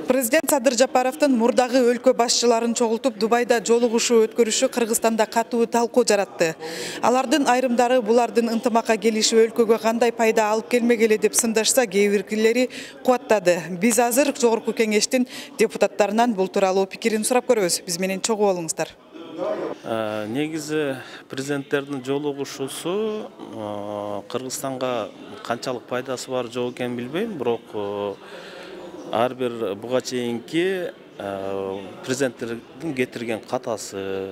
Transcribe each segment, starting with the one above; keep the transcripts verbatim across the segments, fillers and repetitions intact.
Президент Садыр Жапаровдун мурдагы өлкө башчыларын чогултуп Дубайда жолугушуу өткөрүшү Кыргызстанда катуу талкуу жаратты. Алардын айрымдары булардын ынтымакка келиши өлкөгө кандай пайда алып келмегеле деп сындашса, кээ биркилери кубаттады. Биз азыр Жогорку Кеңештин депутаттарынан бул тууралуу пикирин сурап көрөбүз. Биз менен чогуу болуңуздар. Негизи президенттердин жолугушуусу Кыргызстанга канчалык пайдасы бар жок экенин билбейм, бирок ар бир буга чейинки президенттердин кетирген катасы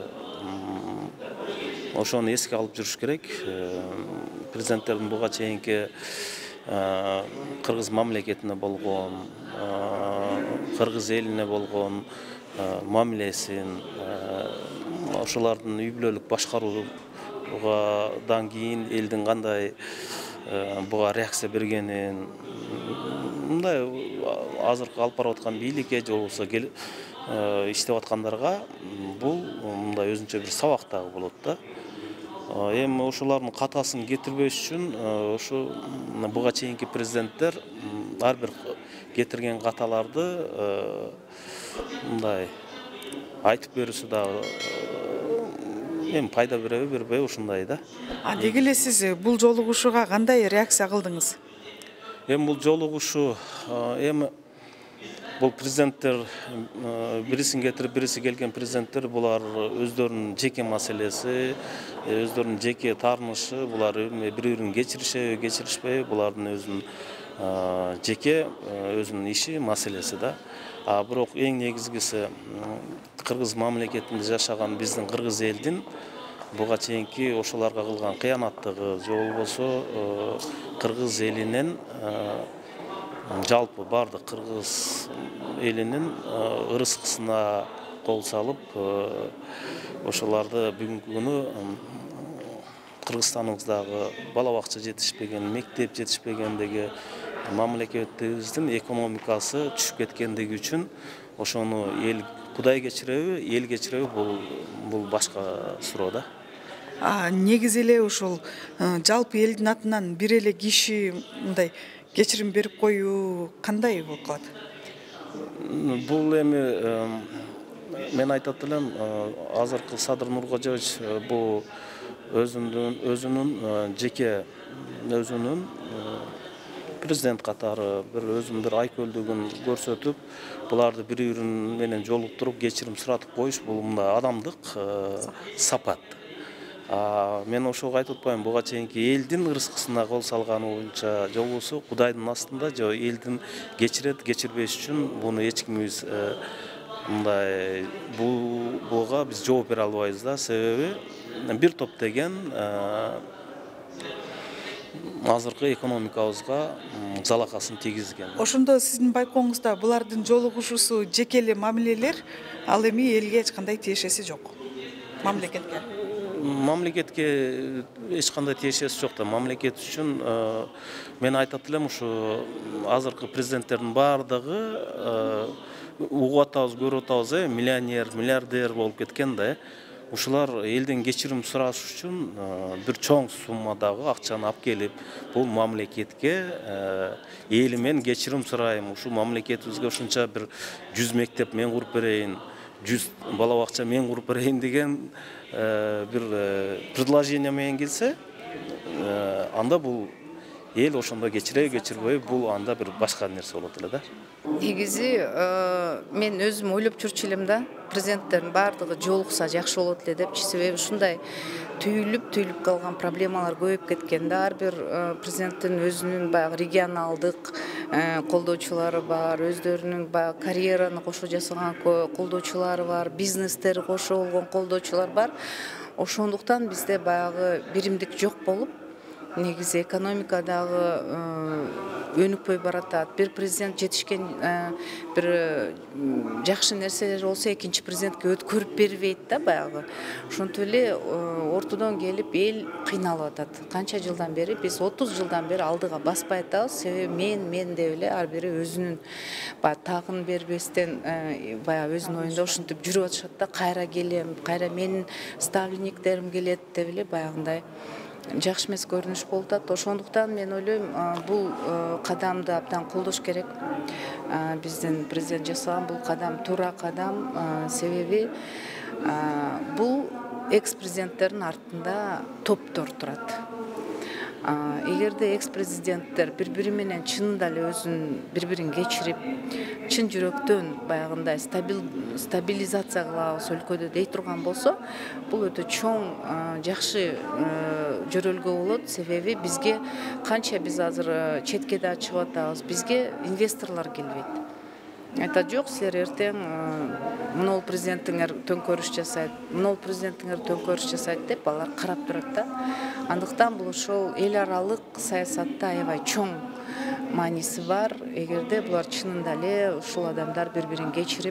ошону эске алып жүрүш керек. Президенттердин буга чейинки Кыргыз мамлекетине болгон, Кыргыз элине болгон мамилесин, ошолордун үй бүлөлүк башкаруудан кийин элдин кандай буга реакция бергенин, мындай азыркы алып барып аткан бийликке же болбосо иштеп аткандарга бул мындай өзүнчө бир сабак дагы болот да. Эми ошолордун катасын кетирбеш үчүн ушу буга чейинки президенттер ар бир кетирген каталарды мындай айтып берүүсү дагы эми пайда береби бербейби ушундай да. А деги эле сиз бул жолугушууга кандай реакция кылдыңыз? Эми бул жолугушуу эми бул президенттер бирисин кетирип бириси келген президенттер булар өздөрүнүн жеке маселеси, өздөрүнүн жеке таарынышы, булар бири-бирин кечиришеби, кечиришпейби, булардын өзүнүн жеке өзүнүн иши, маселеси да. А бирок эң негизгиси Кыргыз мамлекетинде жашаган биздин кыргыз элдин буга чейинки ошолорго кылган кыянаттыгы же болбосо кыргыз элинин жалпы бардык кыргыз элинин ырыскысына кол салып ошолорду бүгүнкү күнү Кыргызстаныбыздагы бала бакча жетишпеген, мектеп жетишпегендиги, мамлекетибиздин экономикасы түшүп кеткендиги үчүн ошону эл Кудай кечиреби, эл кечиреби бул бул башка суроо да. А негизи эле ошол жалпы элдин атынан бир эле киши мындай кечирим берип коюу кандай болуп калат? Бул эми мен айтат элем, азыркы Садыр Нуркожоевич бул өзүнүн өзүнүн жеке өзүнүн президент катары бир өзүнүн бир айкөлдүгүн көрсөтүп, буларды бири-бири менен жолуктуруп кечирим суратып коюш бул мындай адамдык сапат. Мен ошого айтып атпайм, буга чейинки элдин ырыскысына кол салганы боюнча же болбосо Кудайдын астында же элдин кечирет, кечирбеш үчүн буну эч кимибиз мындай буга биз жооп бере албайбыз да. Себеби бир топ деген азыркы экономикабызга залакасын тийгизген. Ошондо сиздин байкооңузда булардын жолугушуусу жеке эле мамилелер, ал эми элге эч кандай тиешеси жок. Мамлекетке. Мамлекетке эч кандай тиешеси жок да. Мамлекет үчүн мен айтат элем, ушу азыркы президенттердин бардыгы угуп атабыз, көрүп атабыз, миллионер, миллиардер болуп кеткен да. Ушулар элден кечирим сураш үчүн бир чоң суммадагы акчаны алып келип, бул мамлекетке эли мен кечирим сурайм, ушу мамлекетибизге ушунча бир жүз мектеп мен куруп берейин, жүз бала бакча мен куруп берейин деген бир предложение менен келсе, анда бул эл ошондо кечире кечирбей, бул анда бир башка нерсе болот эле да. Негизи мен өзүм ойлоп жүрчү элем да, президенттердин бардыгы жолукса жакшы болот эле депчи. Себеби ушундай түйүлүп түйүлүп калган проблемалар көбөйүп кеткен да. Ар бир президенттин өзүнүн баягы регионалдык колдоочулары бар, өздөрүнүн баягы карьераны кошо жасаган колдоочулары бар, бизнестери кошо болгон колдоочулар бар. Ошондуктан бизде баягы биримдик жок болуп, негизи экономика дагы өнүкпөй баратат. Бир президент жетишкен бир жакшы нерселер болсо экинчи президентке өткөрүп бербейт да баягы. Ошентип эле ортодон келип эл кыйналып атат. Канча жылдан бери, биз отуз жылдан бери алдыга баспай атабыз. Себеби мен мен деп эле ар бири өзүнүн баягы тагын бербестен баягы өзүнүн оюнда ушинтип жүрүп атышат да. Кайра келем, кайра менин ставленниктерим келет деп эле баягындай жакшы эмес көрүнүш болуп атат. Ошондуктан мен ойлойм, бул кадамды абдан колдош керек. Биздин президент жасаган бул кадам туура кадам, себеби бул экс-президенттердин артында топтор турат. Эгерде экс-президенттер бири-бири менен чынында эле өзүн бири-бирин кечирип, чын жүрөктөн баягындай стабилизация кылабыз өлкөдө дей турган болсо, бул өтө чоң жакшы жөрөлгө болот. Себеби бизге канча биз азыр четке да чыгып атабыз, бизге инвесторлор келбейт. Айтат, жок, силер эртең мынол президентиңер төңкөрүш жасайт, мынол президентиңер төңкөрүш жасайт деп алар карап турат да. Андыктан бул ошол эл аралык саясатта аябай чоң мааниси бар. Эгерде булар чынында эле ушул адамдар бири-бирин кечирип,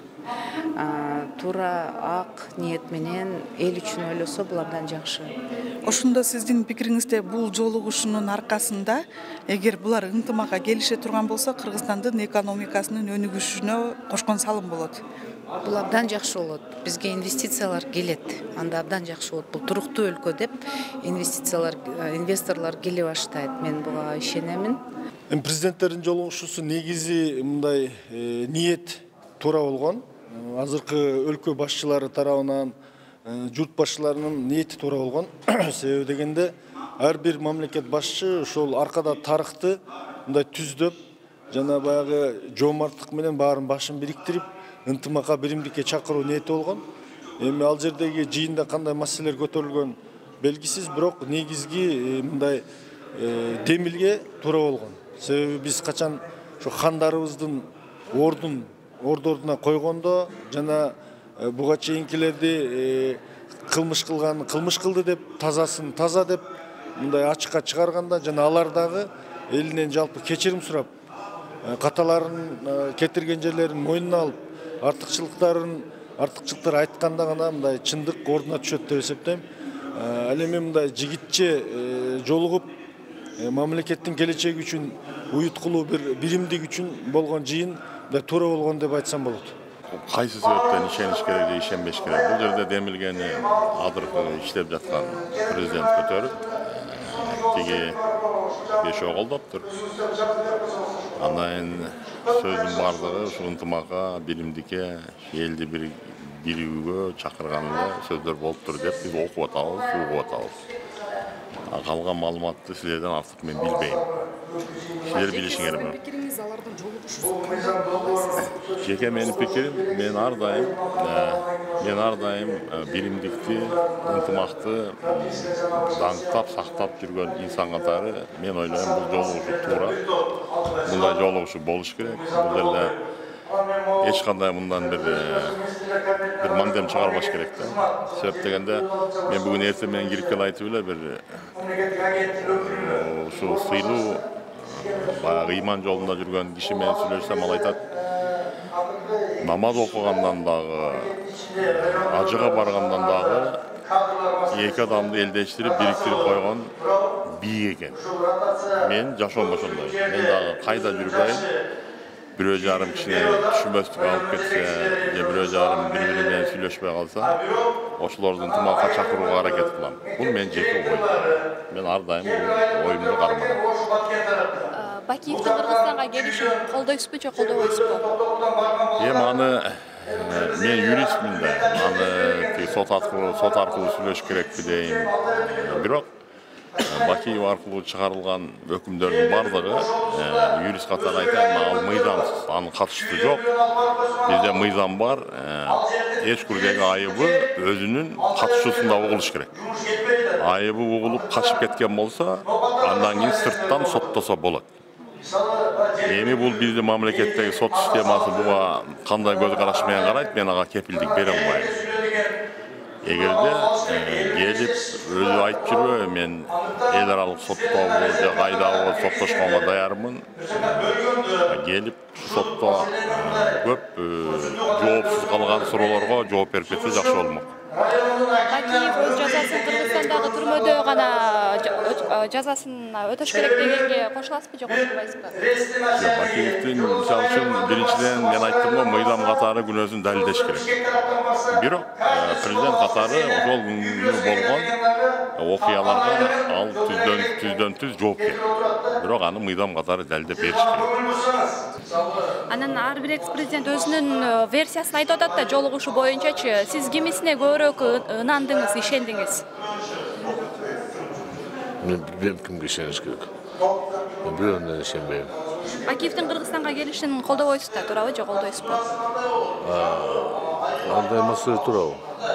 туура ак ниет менен эл үчүн ойлосо, бул абдан жакшы. Ошондо сиздин пикириңизде бул жолугушуунун аркасында, эгер булар ынтымакка келише турган болсо, Кыргызстандын экономикасынын өнүгүшүнө кошкон салым болот. Бул абдан жакшы болот. Бизге инвестициялар келет. Анда абдан жакшы болот. Бул туруктуу өлкө деп инвестициялар, инвесторлор келе баштайт. Мен буга ишенемин. Президенттердин жолугушуусу негизи мындай ниет туура болгон. Азыркы өлкө башчылары тарабынан журт башчыларынын ниети туура болгон. Себеби дегенде ар бир мамлекет башчы ошол аркада тарыхты мындай түздөп, жана баягы жоомарттык менен баарын башын бириктирип, ынтымакка, биримдикке чакыруу ниети болгон. Эми ал жердеги жыйында кандай маселелер көтөрүлгөн белгисиз, бирок негизги мындай демилге туура болгон. Себеби биз качан ошо хандарыбыздын ордун ордордуна койгондо, жана буга чейинкилерди кылмыш кылган кылмыш кылды деп, тазасын таза деп мындай ачыкка чыгарганда, жана алар дагы элинен жалпы кечирим сурап, каталарын кетирген жерлерин мойнуна алып, артыкчылыктарын артыкчылыктар айтканда гана мындай чындык ордуна түшөт деп эсептейм. Ал эми мындай жигитче жолугуп мамлекеттин келечеги үчүн уюткулуу бир биримдик үчүн болгон жыйын да туура болгон деп айтсам болот. Кайсы себептен ишениш керек же ишенбеш керек? Бул жерде демилгени азыркы иштеп жаткан президент көтөрүп, тиги бешөө колдоптур. Андан сөздүн бардыгы ушул ынтымакка, биримдикке, элди бир бирүүгө чакырганда сөздөр болуптур деп биз окуп атабыз, угуп атабыз. Калган маалыматты силерден артык мен билбейм. Силер билишиңер. Пикириңиз алардын жолугушуусу кандай? Жеке менин пикирим, мен ар дайым, мен ар дайым биримдикти, ынтымакты даңктап, сактап жүргөн инсан катары мен ойлойм, бул жолугушуу туура. Мындай жолугушуу болуш керек. Бул жерде эч кандай мындан бир бир маңдем чыгарбаш керек да. Себеп дегенде мен бүгүн эртең менен кирип келип айтып эле бир ушул сыйлуу баягы ыйман жолунда жүргөн киши менен сүйлөшсөм, ал айтат, намаз окугандан дагы, ажыга баргандан дагы эки адамды элдештирип, бириктирип койгон бийик экен. Мен жашоом ошондой. Мен дагы кайда жүрбөйм, бирөө жарым кишине түшүнбөстүк алып кетсе, же бирөө жарым бири-бири менен сүйлөшпөй калса, ошолордун ынтымакка чакырууга аракет кылам. Бул менин жеке оюм. Мен ар дайым оюмду карманам. Бакиевдин Кыргызстанга келишин колдойсузбу же колдобойсузбу? Эми аны мен юристмин да. Аны сот аркылуу сот аркылуу сүйлөш керекпи дейм. Бирок Бакиев аркылуу чыгарылган өкүмдөрдүн бардыгы юрист катары айтайын, ал мыйзамсыз, анын катыштыгы жок. Бизде мыйзам бар, эч бирдеги айыбы өзүнүн катышуусунда угулуш керек. Айыбы угулуп качып кеткен болсо, андан кийин сырттан соттосо болот. Эми бул биздин мамлекеттеги сот системасы буга кандай көз караш менен карайт, мен ага кепилдик бере албайм. Эгерде келип өзү айтып жүрбөйбү, мен эл аралык соттоого же кайдабы соттошконго даярмын. Келип сотто көп жоопсуз калган суроолорго жооп берип кетсе жакшы болмок. Бакиев өз жазасын Кыргызстандагы түрмөдө гана жазасын өтөш керек дегенге кошуласызбы же кошулбайсызбы? Бакиевдин мисалы үчүн биринчиден мен айттым го, мыйзам катары күнөөсүн далилдеш керек. Бирок президент катары ошол күнү болгон окуяларга ал түздөн түздөн түз жооп берет. Бирок аны мыйдам катары далилдеп бериш керек. Анан ар бир экс-президент өзүнүн версиясын айтып атат да жолугушуу боюнчачы. Сиз кимисине көбүрөөк ынандыңыз, ишендиңиз? Мен билбейм кимге ишениш керек. Мен бирөөүнө ишенбейм. Бакиевдин Кыргызстанга келишин колдобойсуз да, туурабы же колдойсузбу? Андай маселе туурабы?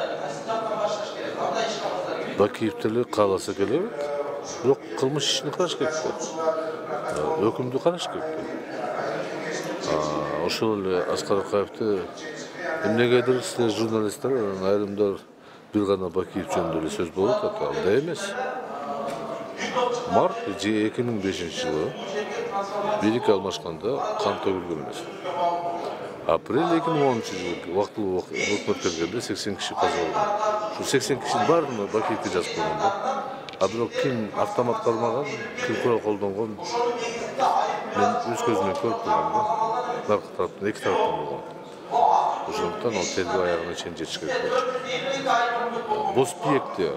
Бакиев деле кааласа келебит. Бирок кылмыш ишин караш керек да. Өкүмдү караш керек да. Ошол эле Аскар Акаевди эмнегедир силер журналисттер, айрымдар бир гана Бакиев жөнүндө эле сөз болуп атат, андай эмес. Март эки миң бешинчи жылы бийлик алмашканда кан төгүлгөн эмес. Апрель эки миң онунчу жылы убактылуу өкмөт келгенде сексен киши каза болгон. Ушул сексен кишинин баардыгына Бакиевге жазып койгон да. А бирок ким автомат кармаган, ким курал колдонгон, мен өз көзүмөн көрүп турдум да. Наркы тараптан, эки тараптан болгон. Ошондуктан ал тергөө аягына чейин жетиш керек болчу. Боспиекте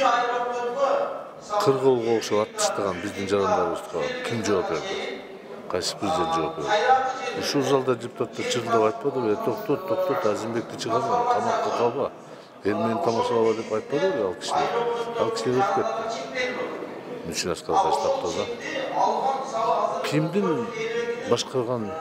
кыргоого окшоп ат таштаган биздин жарандарыбызга ким жооп берди? Кайсы президент жооп берди? Ушул залда депутаттар чырылдап айтпадыбы? Токтот, токтот, Азимбекти чыгарма, камакка калба, эл мени тамашалаба деп айтпадыбы ал кишилер? Ал кишилер өтүп кетти. Мен үчүн Аскар Акаев таптаза. Кимдин башкарган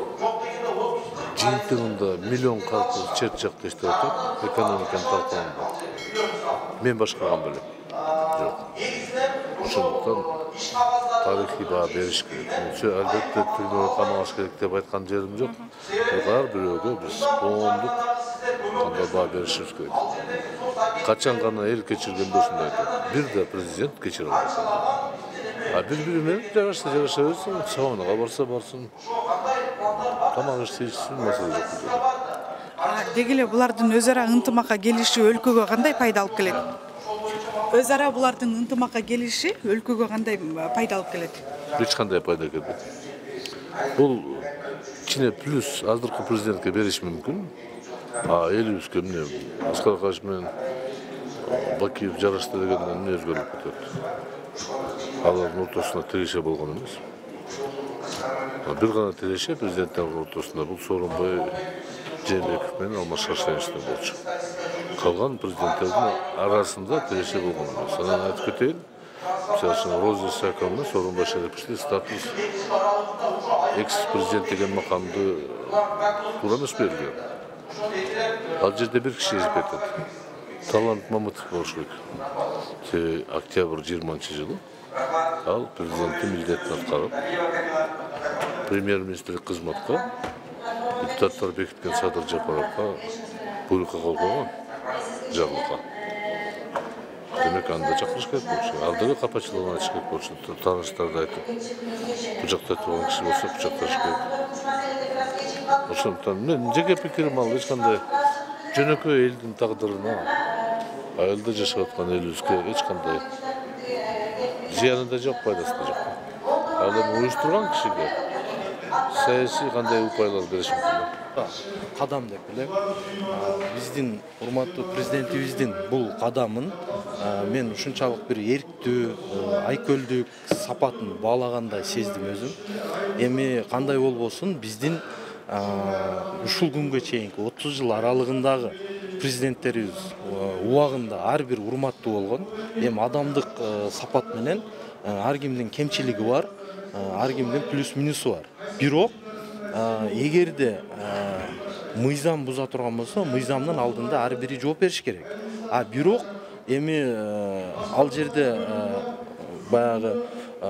жыйынтыгында миллион калкы чет жакта иштеп атат, экономиканы талкууланды. Мен башкарган белем. Жок. Ошондуктан тарыхый баа бериш керек. Албетте түрмөгө камалыш керек деп айткан жерим жок. Бирок ар бирөөгө биз коомдук кандай баа беришибиз керек. Качан гана эл кечиргенде ушундай айтат. Бир да президент кечире албайт. А бири-бири менен жагашса жагаша берсин, сабанага барса барсын. Тамак ишсин, маселе жок. Деги эле булардын өз ара ынтымакка келиши өлкөгө кандай пайда алып келет? Өз ара булардын ынтымакка келиши өлкөгө кандай пайда алып келет? Эч кандай пайда келбейт. Бул кичине плюс азыркы президентке бериш мүмкүн. А элибизге эмне Аскар Акаев менен Бакиев жарашты дегенден эмне өзгөрүп кетет? Алардын ортосуна тиреше болгон эмес. Бир гана тиреше президенттердин ортосунда бул Сооронбай Жээнбеков менен Алмаз Шаршеновичтен болчу. Калган президенттердин арасында тиреше болгон эмес. Анан айтып кетейин, мисалы Роза Исаковна Сооронбай Шариповичке статус экс-президент деген макамды туура эмес берилген. Ал жерде бир киши эзип кетет. Талант Мамытов болуш керек. Октябрь жыйырманчы жылы ал президенттин милдетин аткарып, премьер-министрлик кызматка депутаттар бекиткен Садыр Жапаровго буйрукка кол койгон, жарлыкка. Демек анда чакырыш керек болчу. Ал дагы капачылыгын айтыш керек болчу. Тааныштарды айтып, бул жакта турган киши болсо кучакташ керек. Ошондуктан мен жеке пикирим ал эч кандай жөнөкөй элдин тагдырына, айылда жашап аткан элибизге эч кандай зыяны да жок, пайдасы да жок. Ал эми уюштурган кишиге саясий кандай упайлар бериш мүмкүн? Кадам деп элем. Биздин урматтуу президентибиздин бул кадамын мен ушунчалык бир эрктүү, айкөлдүк сапатын баалагандай сездим өзүм. Эми кандай болбосун биздин ушул күнгө чейинки отуз жыл аралыгындагы президенттерибиз убагында ар бир урматтуу болгон. Эми адамдык сапат менен ар кимдин кемчилиги бар, ар кимдин плюс минусу бар. Бирок эгерде мыйзам буза турган болсо, мыйзамдын алдында ар бири жооп бериш керек. А бирок эми ал жерде баягы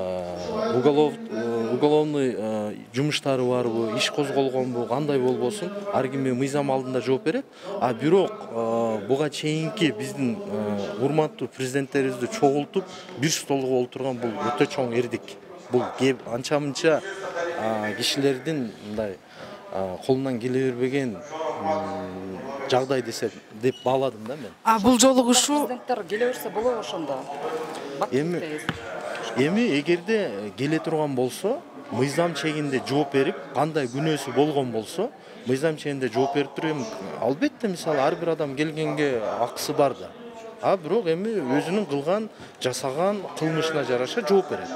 уголовный жумуштары барбы, иш козголгонбу, кандай болбосун, ар ким мыйзам алдында жооп берет. А бирок буга чейинки биздин урматтуу президенттерибизди чогултуп бир столго олтурган бул өтө чоң эрдик. Бул анча-мынча кишилердин мындай колунан келе бербеген жагдай десем деп бааладым да мен. А бул жолугушуу президенттер келе берсе болобу ошондо? Эми эми эгерде келе турган болсо, мыйзам чегинде жооп берип, кандай күнөөсү болгон болсо, мыйзам чегинде жооп берип туруп, эми албетте мисалы ар бир адам келгенге акысы бар да. а бирок эми өзүнүн кылган жасаган кылмышына жараша жооп берет.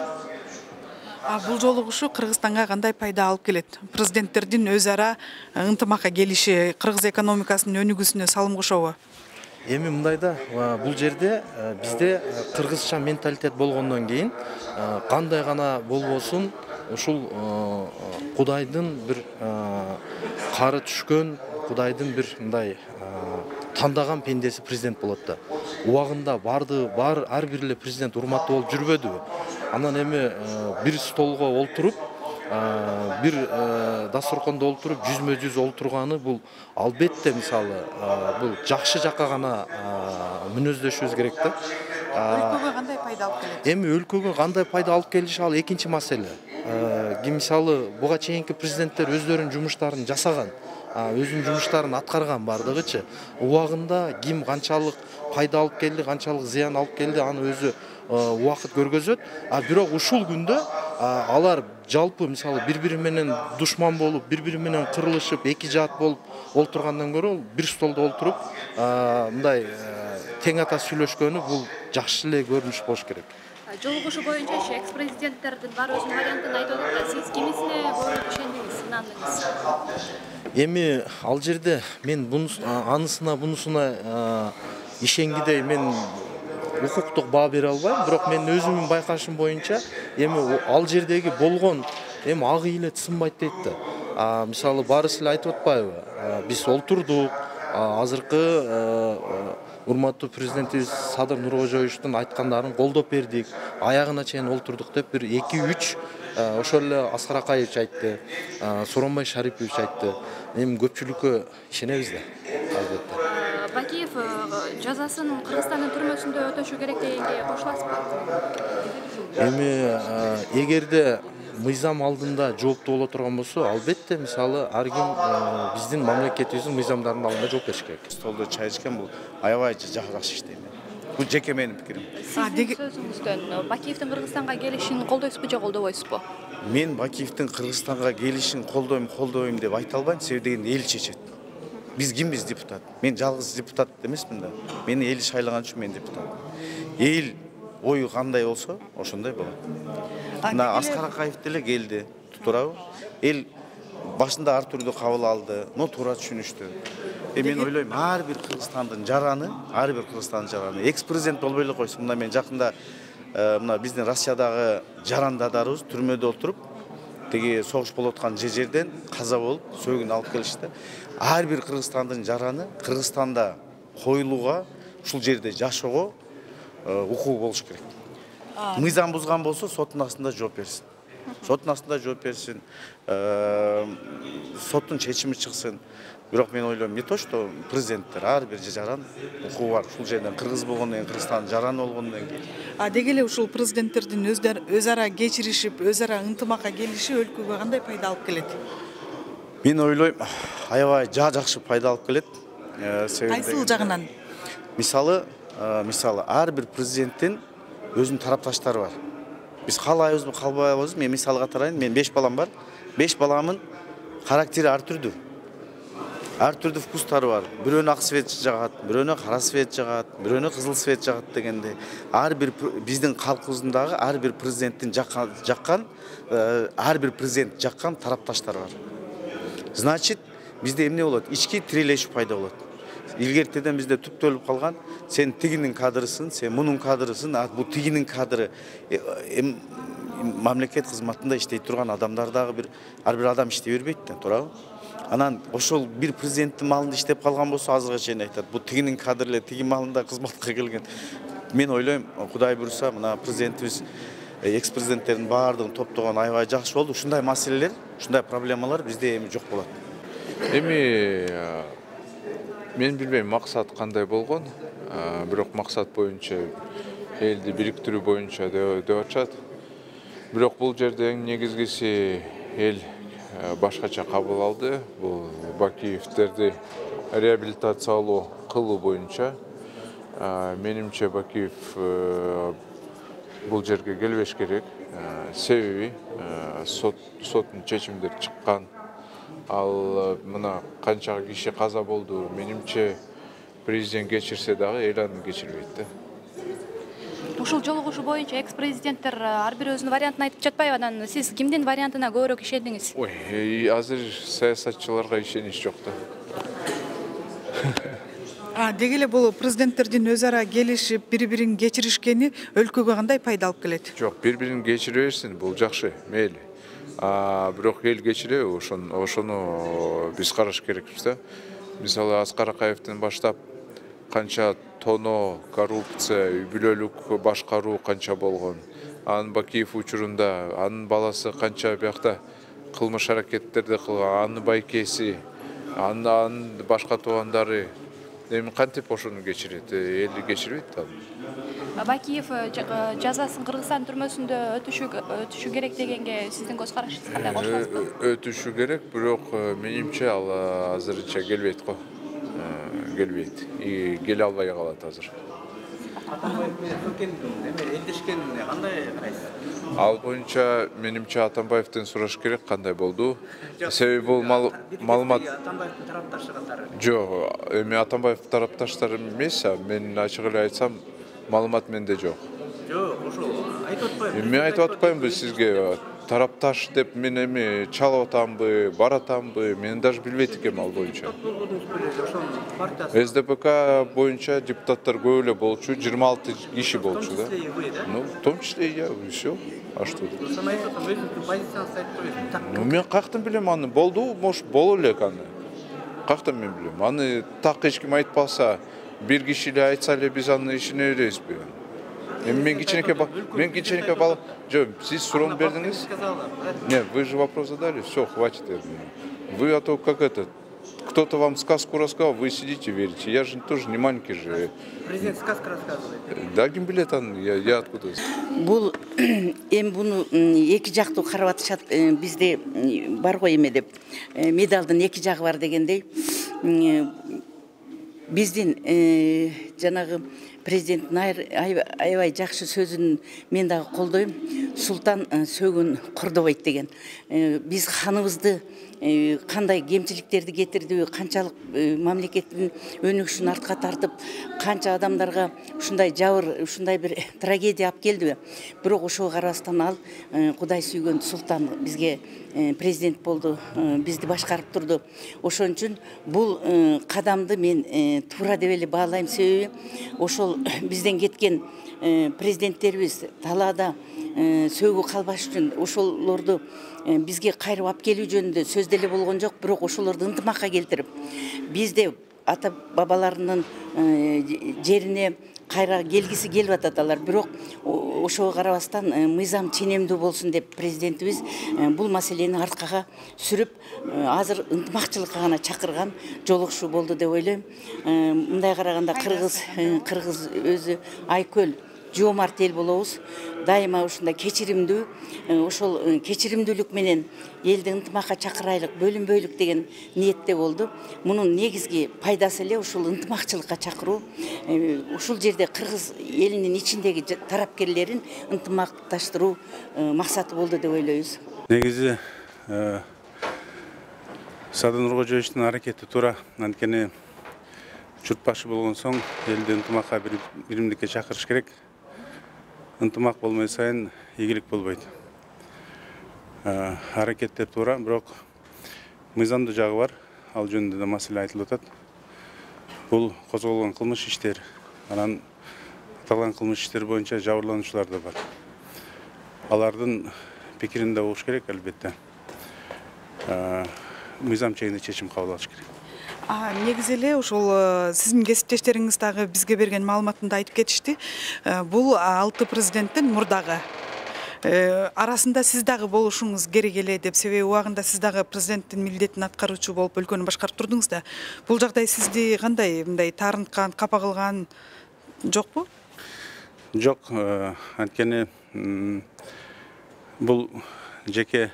А бул жолугушуу Кыргызстанга кандай пайда алып келет? Президенттердин өз ара ынтымакка келиши кыргыз экономикасынын өнүгүүсүнө салым кошобу? Эми мындай да, бул жерде бизде кыргызча менталитет болгондон кийин кандай гана болбосун ушул Кудайдын бир кары түшкөн, Кудайдын бир мындай тандаган пендеси президент болот да. Убагында барды бар ар бир эле президент урматтуу болуп жүрбөдүбү? Анан эми бир столго олтуруп, бир дасторкондо олтуруп жүзмө жүз олтурганы бул албетте мисалы бул жакшы жакка гана мүнөздөшүбүз керек да. Өлкөгө кандай пайда алып келет? Эми өлкөгө кандай пайда алып келиши ал экинчи маселе. Мисалы буга чейинки президенттер өздөрүнүн жумуштарын жасаган, өзүнүн жумуштарын аткарган бардыгычы. Убагында ким канчалык пайда алып келди, канчалык зыян алып келди, аны өзү убакыт көргөзөт. А бирок ушул күндө алар жалпы мисалы бири-бири менен душман болуп, бири-бири менен кырылышып, эки жаат болуп олтургандан көрө бир столдо олтуруп, мындай тең ата сүйлөшкөнү бул жакшы эле көрүнүш болуш керек. Жолугушуу боюнча экс-президенттердин бар өзүнүн вариантын айтып атат. Сиз кимисине көбүрөөк ишендиңиз, ынандыңыз? Эми ал жерде мен анысына бунусуна ишенгидей мен укуктук баа бере албайм, бирок мен өзүмдүн байкашым боюнча эми ал жердеги болгон эми ак ийилет сынбайт дейт да. Мисалы баарысы эле айтып атпайбы? Биз олтурдук, азыркы урматтуу президентибиз Садыр Нуркожоевичтин айткандарын колдоп бердик, аягына чейин олтурдук деп бир эки үч ошол эле Аскар Акаевич айтты, Сооронбай Шарипович айтты. Эми көпчүлүккө ишенебиз да, албетте. Бакиев жазасын Кыргызстандын түрмөсүндө өтөшү керек дегенге кошуласызбы? Эми эгерде мыйзам алдында жооптуу боло турган болсо, албетте мисалы ар ким биздин мамлекетибиздин мыйзамдарынын алдында жооп бериш керек. Столдо чай ичкен бул аябай жакшы иштейм. Бул жеке менин пикирим. Сиздин сөзүңүздөн Бакиевдин Кыргызстанга келишин колдойсузбу же колдобойсузбу? Мен Бакиевдин Кыргызстанга келишин колдойм, колдобойм деп айта албайм, себеби дегенде эл чечет. Биз кимбиз депутат? Мен жалгыз депутат эмесмин да. Мени эл шайлаган үчүн мен депутат. Эл ою кандай болсо, ошондой болот. Мына Аскар Акаев деле келди, туурабы? Эл башында ар түрдүү кабыл алды, но туура түшүнүштү. Э мен ойлойм, ар бир Кыргызстандын жараны, ар бир Кыргызстандын жараны. Экс-президент болбой эле койсун. Мына мен жакында мына биздин Россиядагы жарандадарыбыз түрмөдө отуруп, теги согуш болуп аткан жерден каза болуп, сөөгүн алып келишти. Ар бир Кыргызстандын жараны Кыргызстанда коюлууга, ушул жерде жашоого укугу болуш керек. Мыйзам бузган болсо соттун астында жооп берсин. Соттун астында жооп берсин. Соттун чечими чыксын. Бирок мен ойлойм, не то что президенттер, ар бир жаран укугу бар. Ушул жерден кыргыз болгондон кийин, Кыргызстандын жараны болгондон кийин. А деги эле ушул президенттердин өз ара кечиришип, өз ара ынтымакка келиши өлкөгө кандай пайда алып келет? Мен ойлойм, аябай жакшы пайда алып келет. Кайсыл жагынан? Мисалы, мисалы ар бир президенттин өзүнүн тарапташтары бар. Биз каалайбызбы, каалбайбызбы? Мен мисалга тарайын, мен беш балам бар. беш баламын характери ар түрдүү. Ар түрдүү вкустары бар. Бирөөнү ак свет жагат, бирөөнү кара свет жагат, бирөөнү кызыл свет жагат дегенде, ар бир биздин калкыбыздагы ар бир президенттин жаккан, ар бир президент жаккан тарапташтары бар. Значит, бизде эмне болот? Ички тирелешүү пайда болот. Илгертеден бизде түптөлүп калган, сен тигинин кадрысың, сен мунун кадрысың, а бул тигинин кадры мамлекет кызматында иштей турган адамдар дагы бир ар бир адам иштей бербейт да, туурабы? Анан ошол бир президенттин малында иштеп калган болсо, азыркыга чейин айтат, бул тигинин кадры эле тиги малында кызматка келген. Мен ойлойм, Кудай буйруса, мына президентибиз экс-президенттердин баардыгын топтогон аябай жакшы болду. Ушундай маселелер, ушундай проблемалар бизде эми жок болот. Эми мен билбейм максат кандай болгон, бирок максат боюнча элди бириктирүү боюнча деп атышат. Бирок бул жерде эң негизгиси эл башкача кабыл алды. Бул Бакиевтерди реабилитациялоо кылуу боюнча. Менимче Бакиев бул жерге келбеш керек. Себеби соттун чечимдери чыккан. Ал мына канча киши каза болду. Менимче президент кечирсе дагы эл аны кечирбейт да. Ушул жолугушуу боюнча экс-президенттер ар бир өзүнүн вариантын айтып жатпайбы? Анан сиз кимдин вариантына көбүрөөк ишендиңиз? Ой, азыр саясатчыларга ишенич жок да. А деги эле бул президенттердин өз ара келишип, бири-бирин кечиришкени өлкөгө кандай пайда алып келет? Жок, бири-бирин кечире берсин, бул жакшы, мейли. А бирок эл кечире, ошону ошону биз караш керекпиз да. Мисалы Аскар Акаевден баштап канча тоноо, коррупция, үй бүлөлүк башкаруу канча болгон. Анын Бакиев учурунда анын баласы канча биякта кылмыш аракеттерди кылган, анын байкеси, анын башка туугандары эми кантип ошону кечирет, элди кечирбейт да. Бакиев жазасын Кыргызстан түрмөсүндө өтүшү керек дегенге сиздин көз карашыңыз кандай, кошуласызбы? Өтүшү керек, бирок менимче ал азырынча келбейт го. Келбейт. И келе албай калат азыр. Ал боюнча менимче Атамбаевден сураш керек, кандай болду. Себеби бул маалымат жок, эми Атамбаев тарапташтары эмес, мен ачык эле айтсам, маалымат менде жок. Жок, ошол айтып атпайбы. Мен айтып атпайм сизге, тарапташ деп мен эми чалып атамбы, баратамбы, мен даже билбейт экенмин ал боюнча. эс дэ пэ ка боюнча депутаттар көп эле болчу, жыйырма алты киши болчу да. Ну, в том числе и я, и все. А что? Ну, мен каяктан билем аны, болду, может, боло элек аны. Каяктан мен билем. Аны так эч ким айтпаса, бир киши эле айтса эле биз аны ишене беребизби? Эми мен кичинекей мен кичинекей бала, жок, сиз суроону бердиңиз? Нет, вы же вопрос задали, все, хватит. Вы, а то как это, кто-то вам сказку рассказал, вы сидите верите. Я же тоже не маленький же. Президент сказку рассказывает. Да, ким билет аны, я, я откуда? Бул эми буну эки жактуу карап атышат, бизде бар го эме деп. Медалдын эки жагы бар дегендей. Биздин жанагы президенттин аябай жакшы сөзүн мен дагы колдойм. Султан сөгүн курдобойт деген. Биз ханыбызды кандай кемчиликтерди кетирди, канчалык мамлекеттин өнүгүшүн артка тартып, канча адамдарга ушундай жабыр, ушундай бир трагедия алып келди. Бирок ошого карабастан ал Кудай сүйгөн султан бизге президент болду, бизди башкарып турду. Ошон үчүн бул кадамды мен туура деп эле баалайм, себеби ошол бизден кеткен президенттерибиз талаада сөөгү калбаш үчүн ошолорду бизге кайрып алып келүү жөнүндө сөз деле болгон жок, бирок ошолорду ынтымакка келтирип, бизде ата бабаларынын жерине кайра келгиси келип атат алар, бирок ошого карабастан мыйзам ченемдүү болсун деп президентибиз бул маселени арткага сүрүп, азыр ынтымакчылыкка гана чакырган жолугушуу болду деп ойлойм. Мындай караганда кыргыз кыргыз өзү айкөл жоомарт эл болобуз. Дайыма ушундай кечиримдүү, ошол кечиримдүүлүк менен элди ынтымакка чакырайлык, бөлүнбөйлүк деген ниетте болду. Мунун негизги пайдасы эле ушул ынтымакчылыкка чакыруу. Ушул жерде кыргыз элинин ичиндеги тарапкерлерин ынтымакташтыруу максаты болду деп ойлойбуз. Негизи Садыр Нуркожоевичтин аракети туура. Анткени журт башы болгон соң элди ынтымакка, биримдикке чакырыш керек. Ынтымак болмой сайын ийгилик болбойт. Аракеттер туура, бирок мыйзамдуу жагы бар. Ал жөнүндө да маселе айтылып атат. Бул козголгон кылмыш иштер, анан аталган кылмыш иштер боюнча жабырлануучулар да бар. Алардын пикирин да угуш керек, албетте. Мыйзам чегинде чечим кабыл алыш керек. А негизи эле ошол сиздин кесиптештериңиз дагы бизге берген маалыматында айтып кетишти. Бул алты президенттин мурдагы арасында сиз дагы болушуңуз керек эле деп, себеби убагында сиз дагы президенттин милдетин аткаруучу болуп өлкөнү башкарып турдуңуз да. Бул жагдай сизди кандай мындай таарынткан, капа кылган жокпу? Жок, анткени бул жеке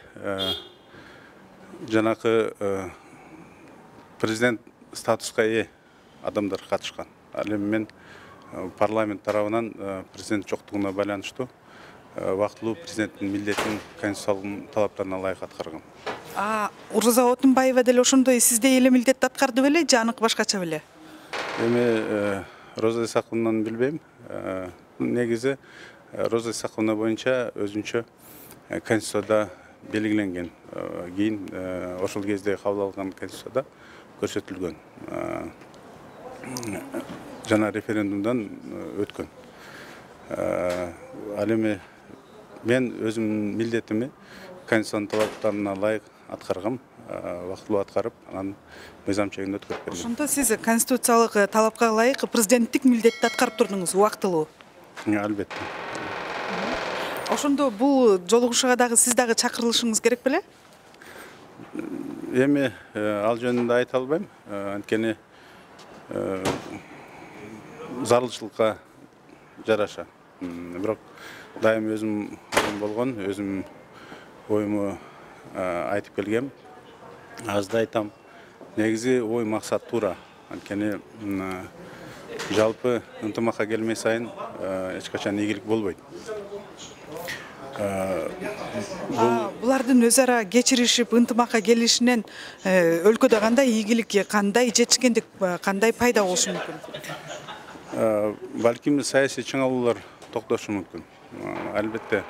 жанакы президент статуска ээ адамдар катышкан. Ал эми мен парламент тарабынан президент жоктугуна байланыштуу вактылуу президенттин милдетин конституциялык талаптарына ылайык аткарган. А Урза Отунбаева деле ошондой сиздей эле милдетти аткарды беле же аныкы башкача беле? Эми Роза Исаковнаны билбейм. Негизи Роза Исаковна боюнча өзүнчө Конституцияда белгиленген. Кийин ошол кезде кабыл алган Конституцияда көрсөтүлгөн. Жана референдумдан өткөн. Ал эми мен өзүмдүн милдетими Конституциянын талаптарына ылайык аткаргам, вактылуу аткарып, анан мыйзам чегинде өткөрүп бердим. Ошондо сиз конституциялык талапка ылайык президенттик милдетти аткарып турдуңуз убактылуу. Албетте. Ошондо бул жолугушууга дагы сиз дагы чакырылышыңыз керек беле? Эми ал жөнүндө айта албайм. Анткени зарылчылыкка жараша. Бирок дайым өзүм болгон, өзүм оюму айтып келгем. Азда айтам. Негизи ой максат туура. Анткени жалпы ынтымакка келмей сайын эч качан ийгилик болбойт. Булардын өз ара кечиришип ынтымакка келишинен өлкөдө кандай ийгилик, кандай жетишкендик, кандай пайда болушу мүмкүн? Балким саясий чыңалуулар токтошу мүмкүн. Албетте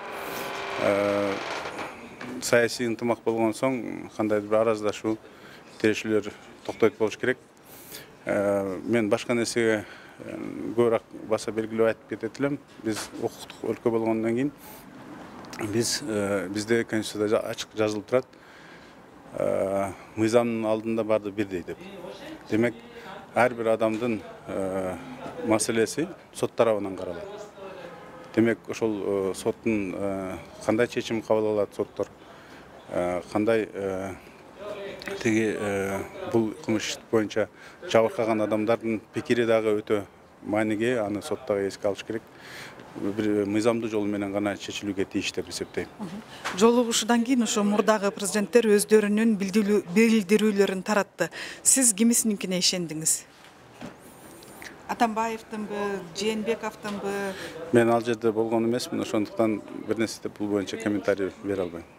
саясий ынтымак болгон соң кандайдыр бир араздашуу, тирешүүлөр токтойт болуш керек. Мен башка нерсеге көбүрөөк баса белгилеп айтып кетет элем. Биз укуктук өлкө болгондон кийин биз бизде Конституцияда ачык жазылып турат. Мыйзамдын алдында баардыгы бирдей деп. Демек, ар бир адамдын маселеси сот тарабынан каралат. Демек, ошол соттун кандай чечим кабыл алат соттор, кандай тиги бул кылмыш боюнча жабыркаган адамдардын пикири дагы өтө мааниге, аны сот дагы эске алыш керек. Бир мыйзамдуу жол менен гана чечилүүгө тийиш деп эсептейм. Жолугушуудан кийин ошо мурдагы президенттер өздөрүнүн билдирүүлөрүн таратты. Сиз кимисиникине ишендиңиз? Атамбаевдинби, Жээнбековдунбу? Мен ал жерде болгон эмесмин, ошондуктан бир нерсе деп бул боюнча комментарий бере албайм.